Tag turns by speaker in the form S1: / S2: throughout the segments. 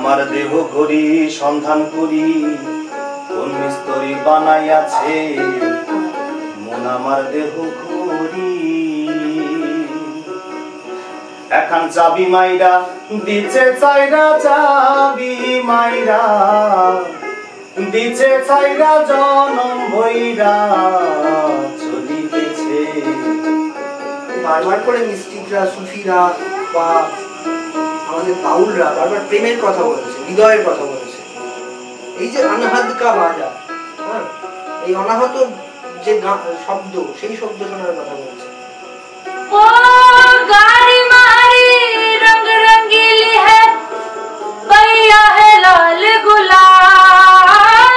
S1: আমার দেহ ঘড়ি সন্ধান করি কোন মিস্ত্রি বানাইয়াছে মন আমার দেহ ঘড়ি এখন চাবি মাইরা দিছে চাইরা চাবি মাইরা দিছে চাইরা জনম ভইরা চলিতেছে।
S2: বারবার করে মিস্টিকরা সুফিরা বা আমাদের বাউলরা বারবার প্রেমের কথা বলেছে, হৃদয়ের কথা বলেছে। এই যে অনাহত কা বাজা, হ্যাঁ, এই অনাহত যে শব্দ, সেই শব্দ শোনার কথা বলেছে।
S3: ओ गाड़ी मारी रंग रंगीली है भैया है लाल गुलाल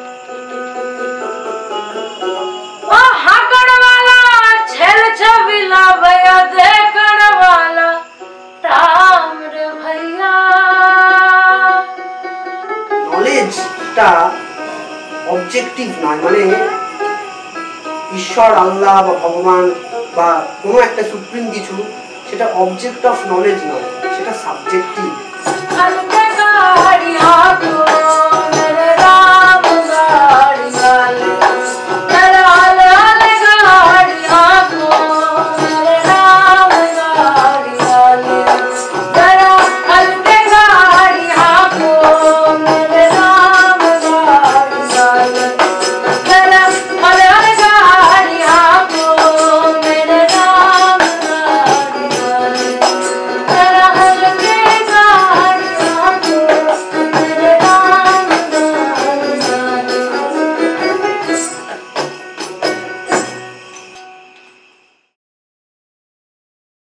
S3: ओ हाकड़ वाला छेल छबिला भैया देखण वाला राम रे भैया।
S2: নলেজটা অবজেক্টিভ নয়, মানে ঈশ্বর, আল্লাহ বা ভগবান বা কোনো একটা সুপ্রিম কিছু, সেটা অবজেক্ট অফ নলেজ নয়, সেটা সাবজেক্টিভ।